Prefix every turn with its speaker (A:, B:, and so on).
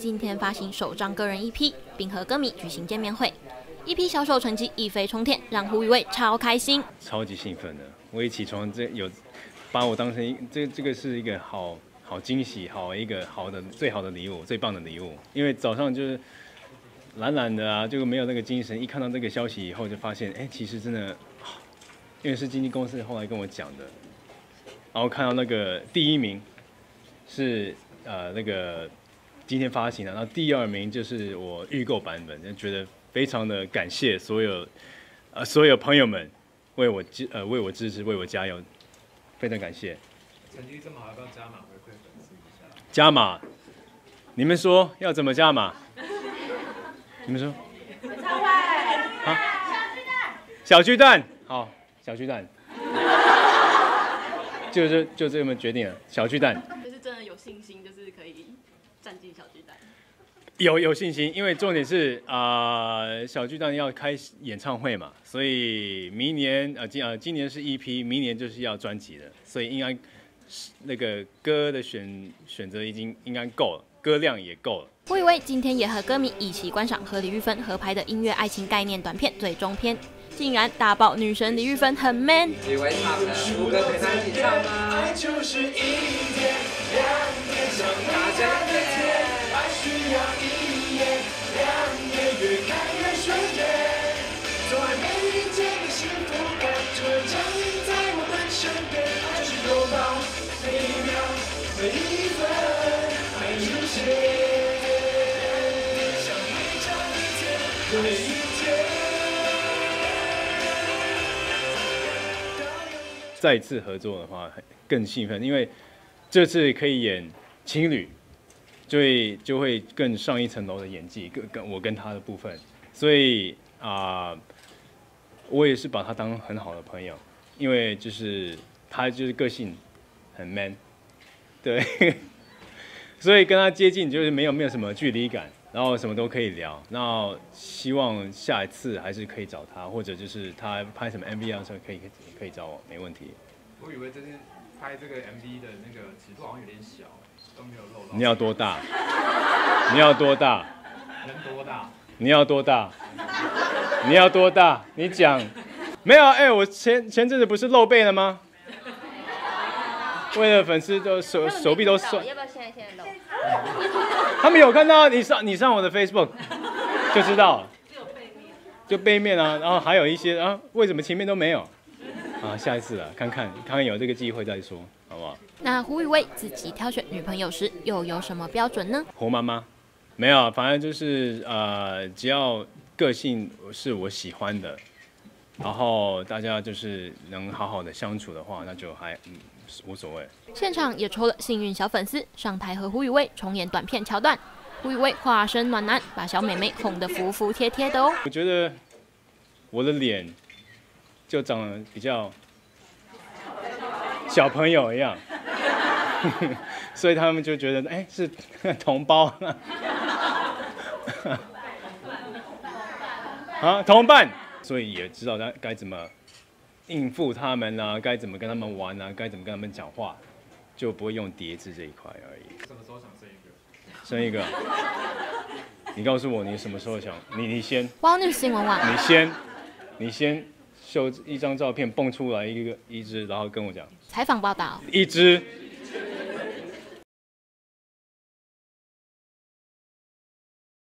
A: 今天发行首张个人 EP， 并和歌迷举行见面会。EP 销售成绩一飞冲天，让胡宇威超开心，
B: 超级兴奋的。我一起床把我当成这个是一个好惊喜，最好的礼物，最棒的礼物。因为早上就是懒懒的啊，就没有那个精神。一看到这个消息以后，就发现，其实真的，因为是经纪公司后来跟我讲的，然后看到那个第一名是那个今天发行的，然后第二名就是我预购版本，就觉得非常的感谢所有朋友们为我支持，为我加油，非常感谢。
C: 成绩这么好，要不要加码回馈粉丝一下？
B: 加码？你们说要怎么加码？你们说？
D: 演唱会。啊？
B: 小巨蛋。好，小巨蛋。就这么决定了，小巨蛋。
D: 就是真的有信心，就是可以站进小巨蛋。
B: 有信心，因为重点是小巨蛋要开演唱会嘛，所以明年今年是 EP， 明年就是要专辑的，所以应该那个歌的选择应该够了，歌量也够了。
A: 胡宇威今天也和歌迷一起观赏和李玉芬合拍的音乐爱情概念短片《最终篇》，竟然大爆女神李玉芬很 man。
C: 以为唱的副歌陪他一起唱吗？爱就是一天两天像大家的天，爱需要一夜两夜，越看越顺眼。总爱每一天的幸福感，突然降临在我的身边，爱就是拥抱每一秒每一分每一切。每一天。
B: 再次合作的话更兴奋，因为这次可以演情侣，就会更上一层楼的演技，我跟他的部分，所以我也是把他当很好的朋友，因为就是他就是个性很 man， 对，所以跟他接近就是没有什么距离感。然后什么都可以聊，然后希望下一次还是可以找他，或者就是他拍什么 MV 的时候可以找我，没问题。
C: 我以为这次拍这个 MV 的那个尺度好像有点小，都没有露到。
B: 你要多大？你要多大？
C: 能多大？
B: 你要多大？你要多大？你讲。没有我前阵子不是露背了吗？为了粉丝都手臂都酸。
D: 要不要现在露？
B: 他们有看到你上我的 Facebook 就知道了，就背面啊，然后还有一些为什么前面都没有？下一次了，看看有这个机会再说，好不好？
A: 那胡宇威自己挑选女朋友时又有什么标准呢？
B: 活妈妈，没有，反正就是只要个性是我喜欢的，然后大家就是能好好的相处的话，那就还无所谓。
A: 现场也抽了幸运小粉丝上台和胡宇威重演短片桥段，胡宇威化身暖男，把小妹妹哄得服服帖帖的哦。
B: 我觉得我的脸就长得比较小朋友一样，所以他们就觉得是同胞同伴，所以也知道该怎么应付他们啊，该怎么跟他们玩啊，该怎么跟他们讲话，就不会用叠字这一块而已。
C: 什么时候想生一个？
B: 生一个？你告诉我你什么时候想？你先。
A: Wow News 新闻网。
B: 你先秀一张照片蹦出来一只，然后跟我讲。
A: 采访报道。
B: 一只。